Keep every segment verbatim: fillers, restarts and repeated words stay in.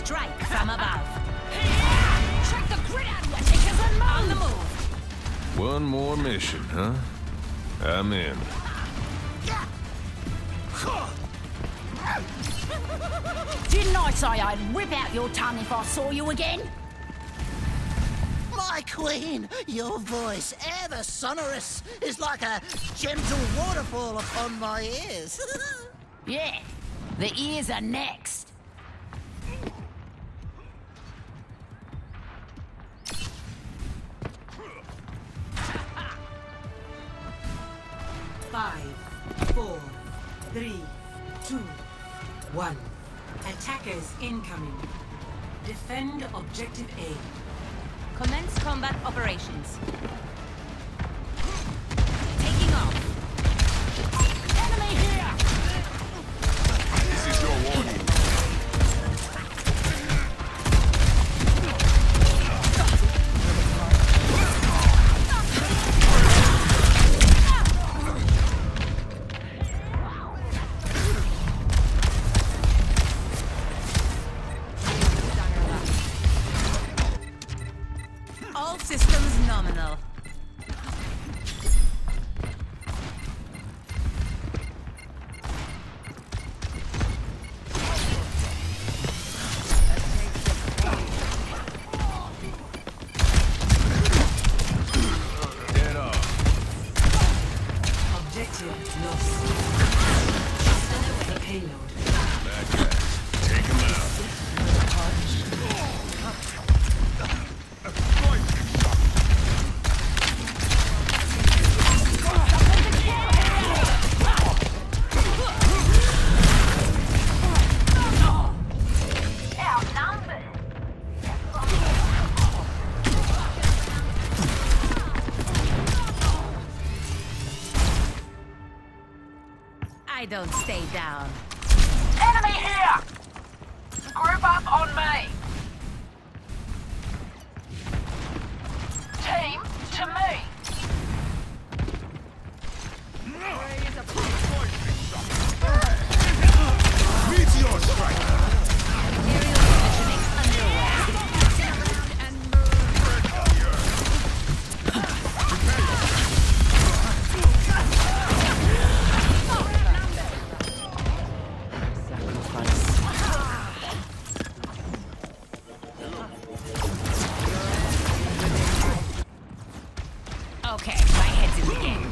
strike from above. Check the grid out of your tickers and move! On the move. One more mission, huh? I'm in. Didn't I say I'd rip out your tongue if I saw you again? My queen, your voice, ever sonorous, is like a gentle waterfall upon my ears. Yeah, the ears are next. Five, four, three, two, one. Attackers incoming. Defend objective A. Commence combat operations. Taking off. Enemy here! This is your warning. All systems nominal. Get off. Objective lost. The payload. Bad guys. Take him out. I don't stay down. Enemy here! Group up on me! Team to me! Meteor strike! Aerial positioning underway. Okay, my head's in the game.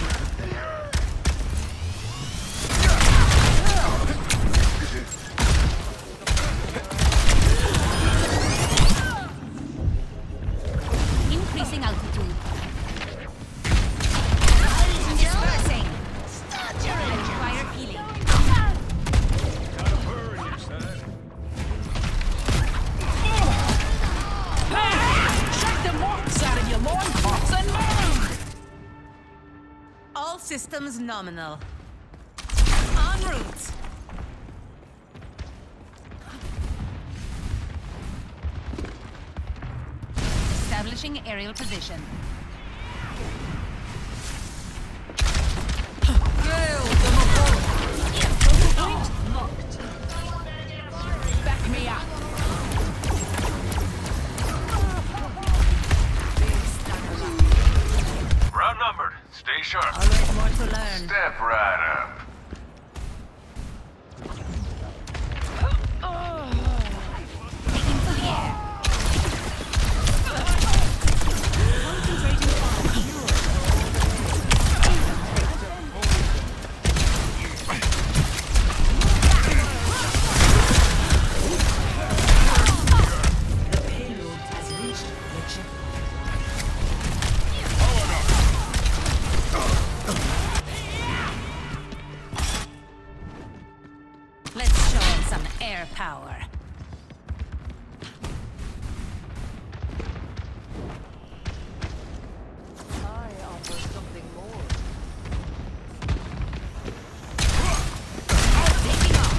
Increasing altitude. Dispersing. I require healing. Gotta burn you, son. Shake the marks out of your loincloths and move! All systems nominal. En route. Establishing aerial position. Back me up. We're outnumbered. Stay sharp. Always more to learn. Step right up. Taking to the air. Concentrating on cure. The payload has reached the checkpoint. Let's show him some air power. I offer something more. Taking off.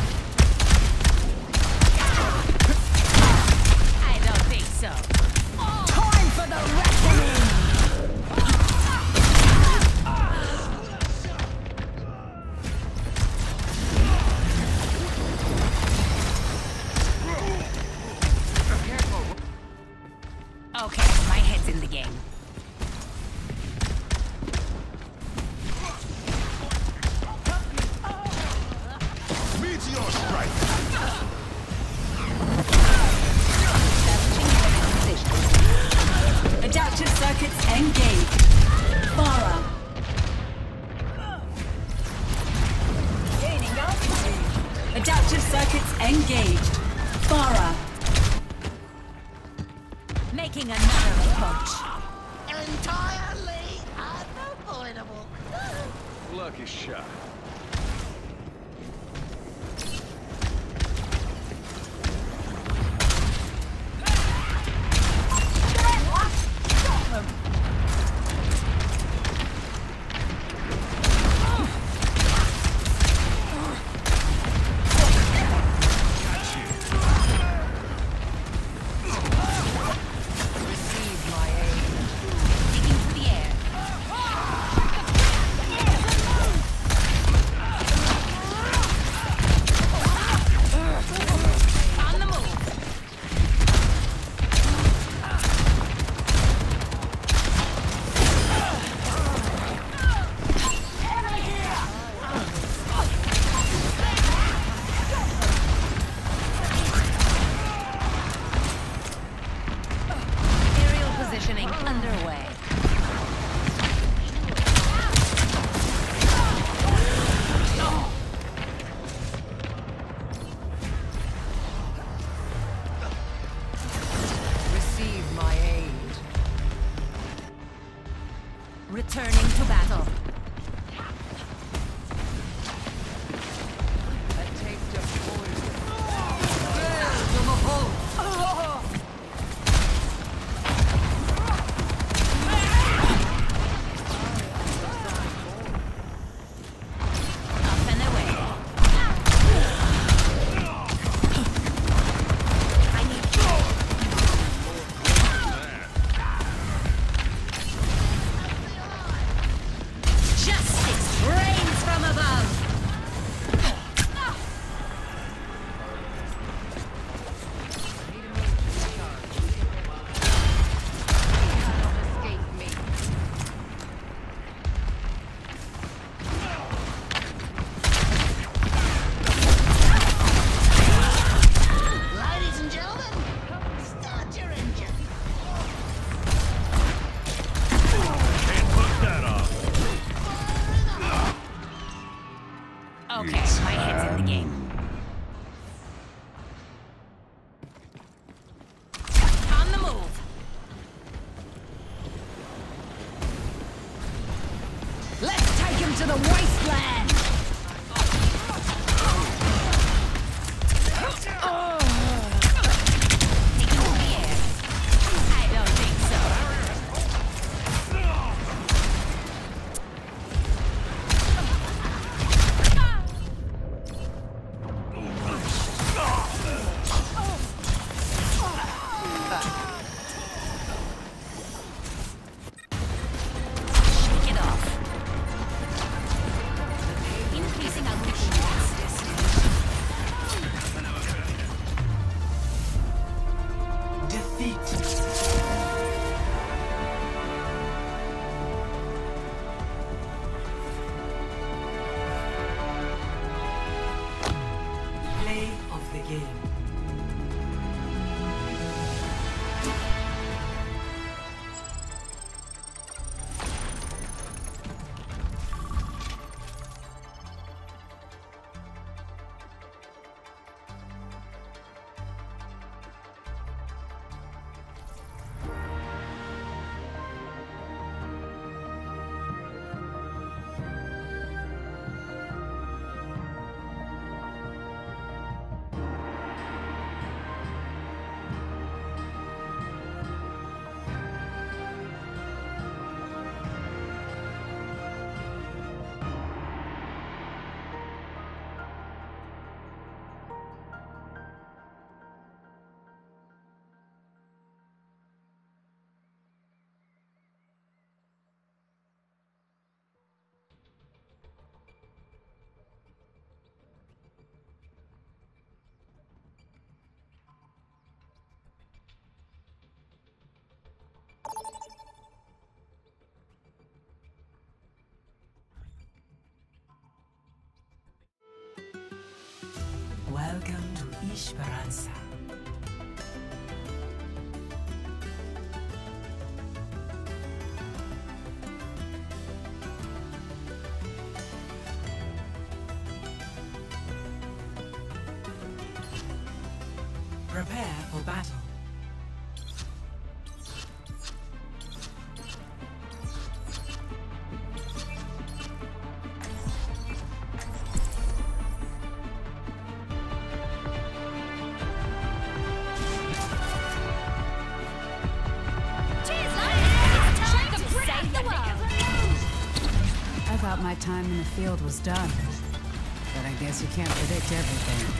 I don't think so. Time for the reckoning! Your strike. Adaptive circuits engaged. Farah. Gaining altitude. Adaptive circuits engaged. Farah. Making another approach. Entirely unavoidable. Lucky shot. Returning to battle. A taste of poison. Up and away. I need justice reigns from above. Ladies and gentlemen, start your engine. Can't put that off. Okay, my head's in the game. On the move. Let's take him to the wasteland. Taking to the air. I don't think so. Shake it off. Increasing altitude. Defeat. Play of the game. Welcome to Esperanza. Prepare for battle. I thought my time in the field was done, but I guess you can't predict everything.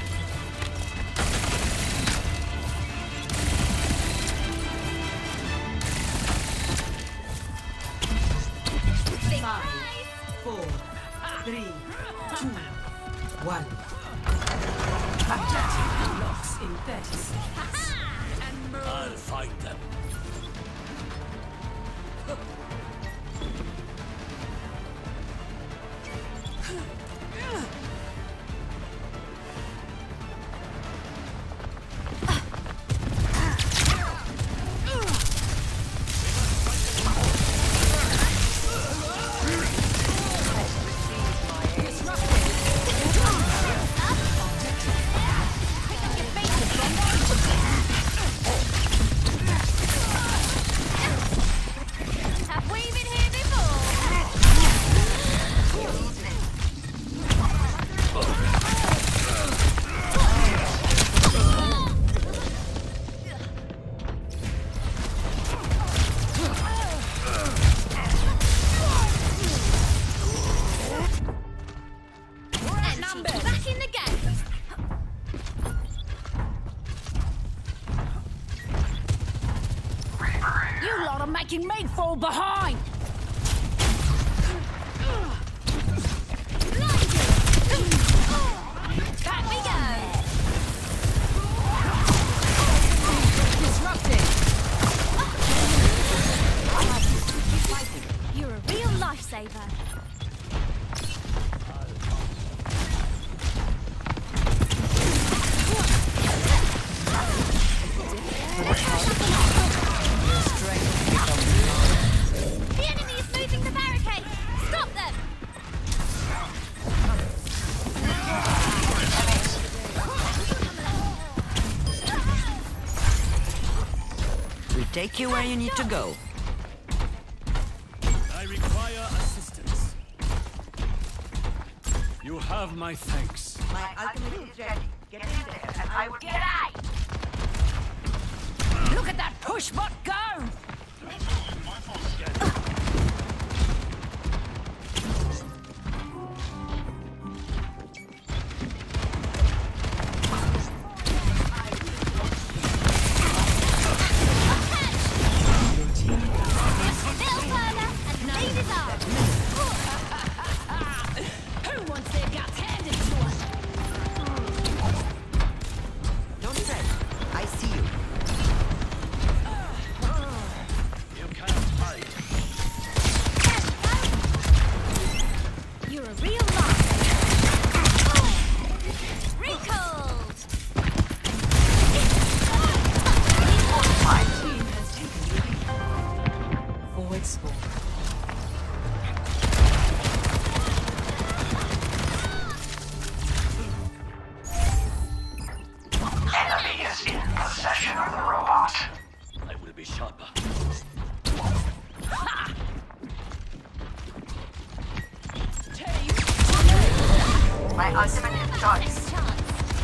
Five, four, three, two, one. Objective locks in thirty seconds. I'll fight them. Have we been here before? Numbers. Back in the game. You lot are making me fall behind. Back we go. Disrupting. You're a real lifesaver. The enemy is moving the barricade. Stop them. We take you where you need to go. I require assistance. You have my thanks. My ultimate is ready. Get in there and I will get out. Look at that push bot go! Little further and lead is ours. Who wants their guts handed to us? Don't fret. I see you. You can't hide. You're a real lifesaver. Recalled. Team has taken the lead. Forward score. Enemy is in possession of the robot. I will be sharper. My ultimate is charged. Next chance.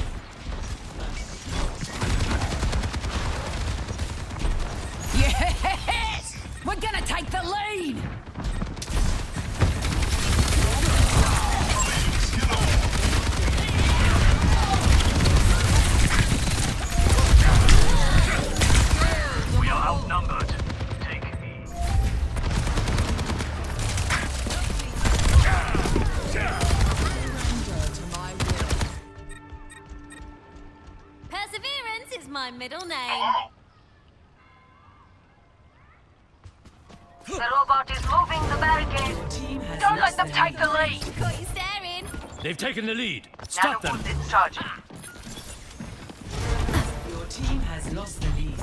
Yes! We're gonna take the lead! We are outnumbered. Take heed. Perseverance is my middle name. The robot is moving the barricade. Team has Don't let lost them their take the lead. Caught you staring. They've taken the lead. Stop them. Nanobot is charging. lost the lead.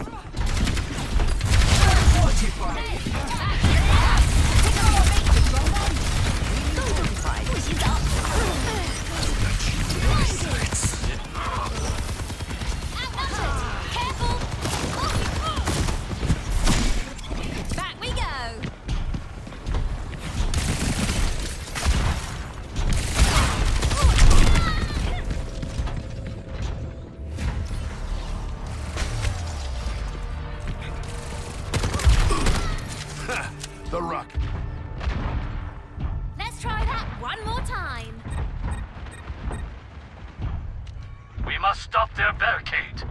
Back we go. The rock. Let's try that one more time. We must stop their barricade.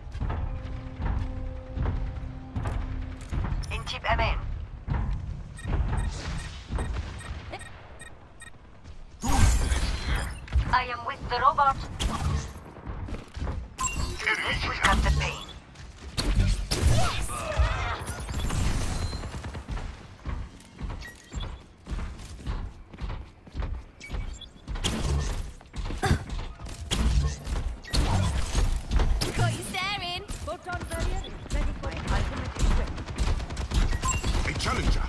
In chip emin. I am with the robot. This will cut the pain. Got you staring. A challenger.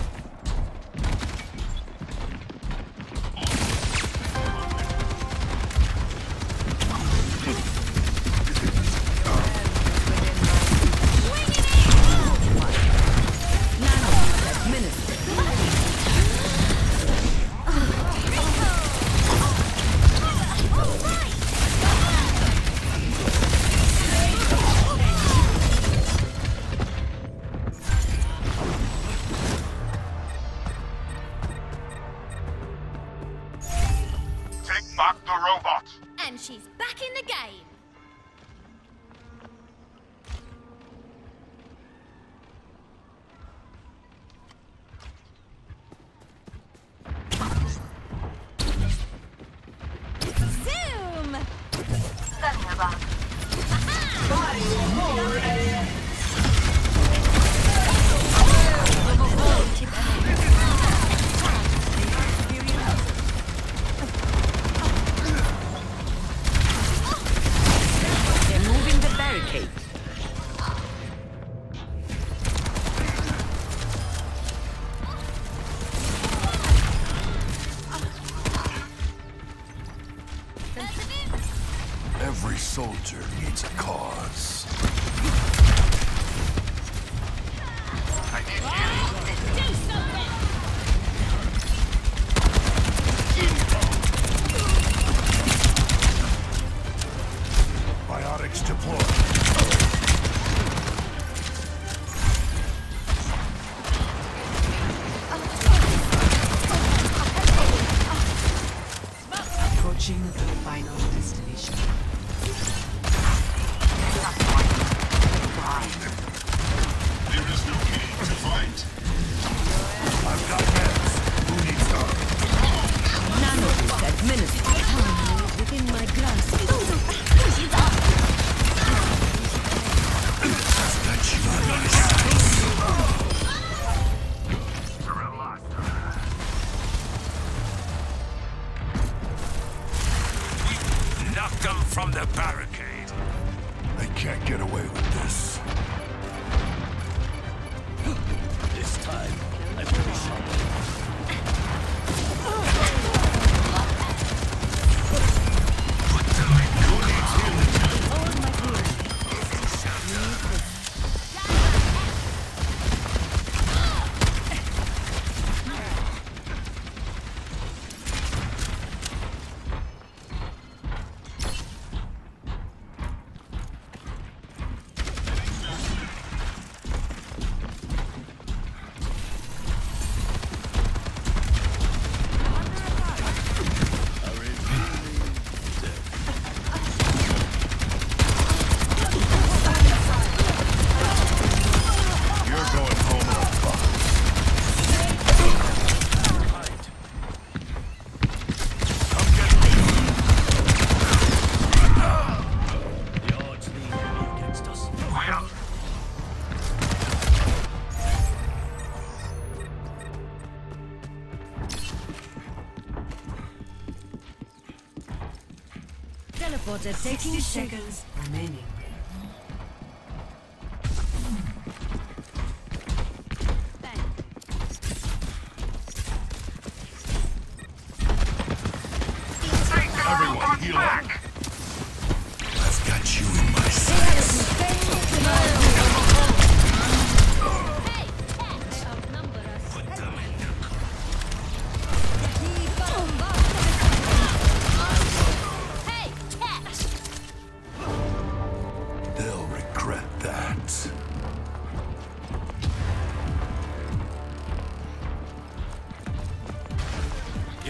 Take back the robot. And she's back in the game. Zoom! They're moving the barricade. Every soldier needs a cause. Do something! Biotics deployed. Approaching the final destination. There is no need to fight. I've got meds. Who needs help? Nanoboost administered. Within my grasp. Knock them from the barricade. They can't get away with this. This time, I will be sharper. Teleporter taking seconds remaining.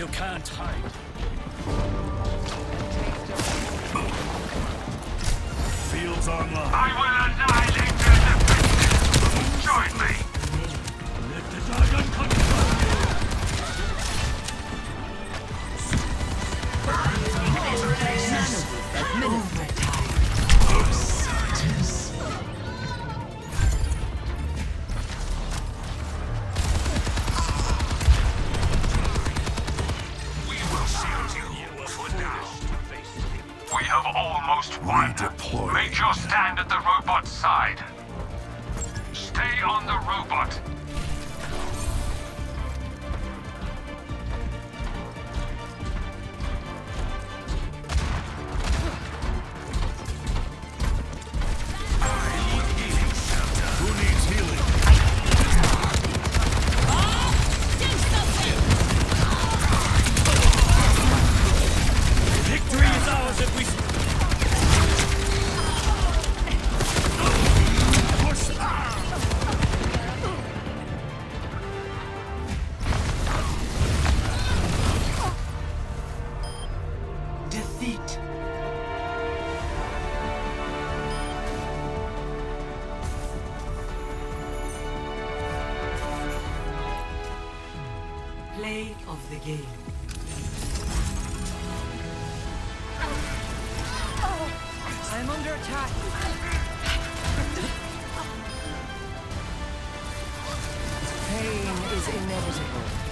You can't hide. Fields online. I will annihilate their defenses. Join me. Let the dragon control you. We will shield you for now. We have almost won. Redeploy. Make your stand at the robot's side. Stay on the robot. Who needs healing? Victory is ours if we... Defeat. Play of the game. I'm under attack. Pain is inevitable.